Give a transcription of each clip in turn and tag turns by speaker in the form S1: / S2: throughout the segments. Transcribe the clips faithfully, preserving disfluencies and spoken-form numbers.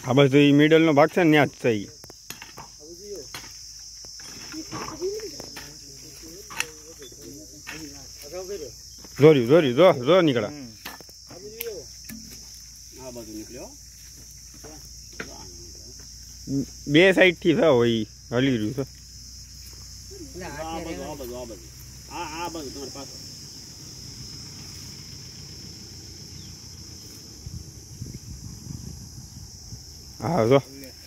S1: હા બસ એ મિડલનો ભાગ છે ને ત્યાં જ છે ઈ. જોર્યું જોર્યું જો જો નીકળ્યા બે સાઈડ થી થાય હોય હલી રહ્યું છે. હા જો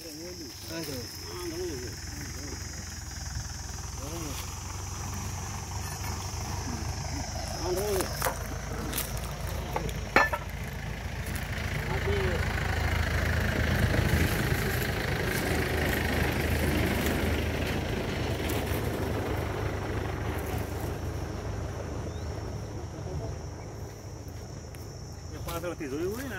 S2: જોયું હોય ને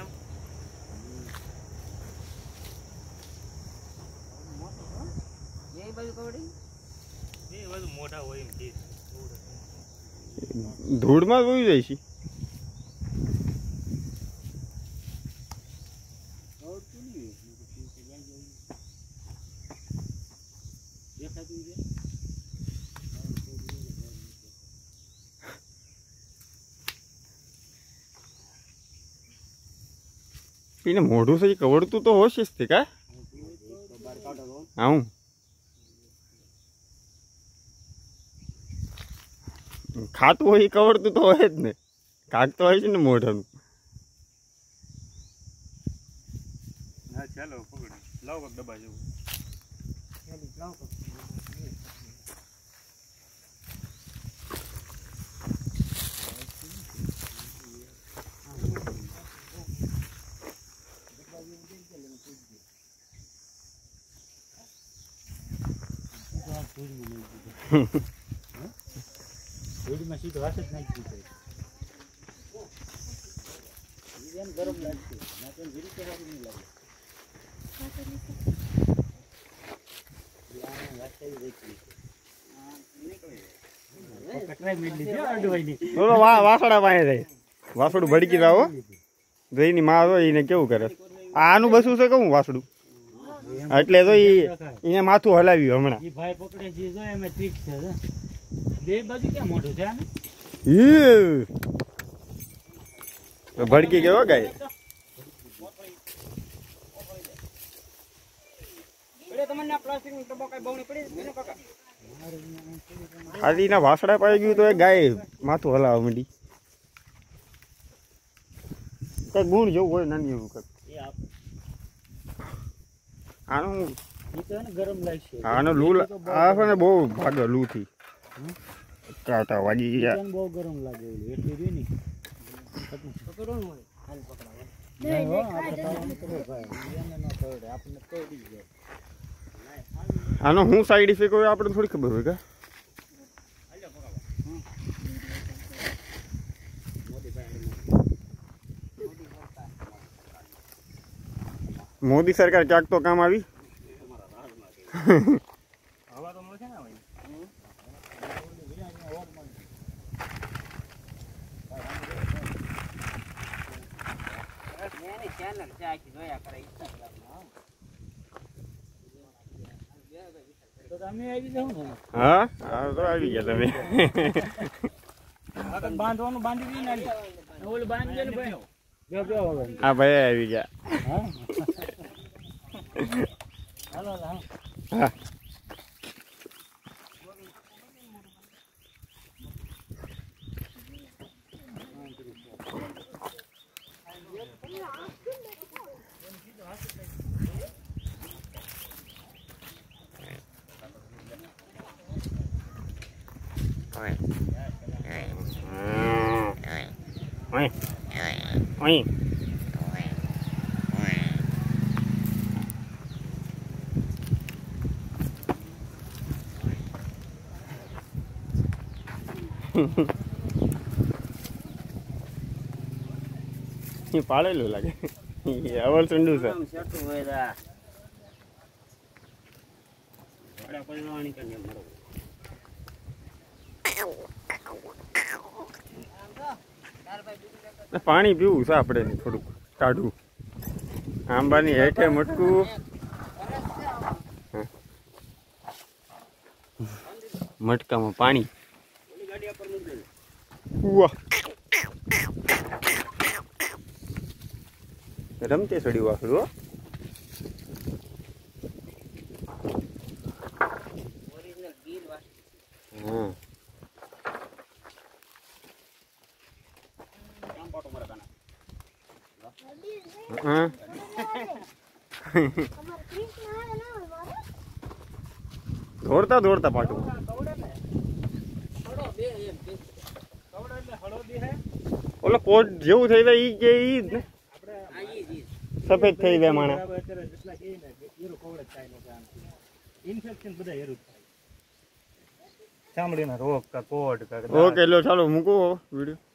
S2: મોટા હોય
S1: ધૂળમાં જોઈ જાય છે. એને મોઢું છે કવડતું તો હોશે જ તે કા આવું ખાતું હોય કવડતું તો હોય જ ને કાક તો હોય છે ને મોઢાનું.
S2: હા ચાલો પકડ લાવો ડબ્બા જેવું માં સીધો હાથ જ નાખી દીધો. ગરમ લાગશે નહીં લાગે
S1: વાસડા પાસે જાય વાસડું ભડકી રાવો જઈની માં હોય એને કેવું કરે આનું બસું છે કહું વાસડું એટલે તો એને માથું હલાવ્યું હમણાં
S2: ભાઈ પકડે છે જો એમ ઠીક છે બે બાજુ ક્યાં મોઢું છે આને
S1: ભડકી ગયો ગાય ખાલી ના વાસડા પાઈ ગયું તો એ ગાય માથું હલાવવા માંડી. કઈ ગુણ જેવું હોય નાની એવું કઈ આનું
S2: ગરમ લાગશે
S1: આનો લૂ આ છે ને બહુ ભાગે લૂ થી કાંટા વાગી ગયા
S2: બહુ ગરમ લાગે એટલી રહી ની પકડો ને હાલ પકડાવે
S1: આનો હું સાઈડ ઇફેક્ટ હોય આપણે થોડી ખબર હોય કા મોદી સરકાર ક્યાંક તો કામ આવી હા તો આવી ગયા તમે
S2: બાંધવાનું બાંધી
S1: હા ભાઈ આવી ગયા હા Oi. Oi. ये पाड़ेલું લાગે અવલ ચંડુ છે
S2: સેટું હોય દા બડા પલવાની કે મરો
S1: પાણી પીવું છે આપણે થોડુંક કાઢું આંબાની હેઠે મટકું. મટકામાં પાણી. વાહ રમતે સડ્યું વાસડું હો. હા હા દોડતા દોડતા પાટું. ઓલો કોટ જેવું થઈ જાય ઈ કે ઈ જ ને સફેદ થઈ જાય માણા.
S2: ચામડીના રોગ કા કોડ કા
S1: ઓકે લો ચાલો મૂકો વિડીયો.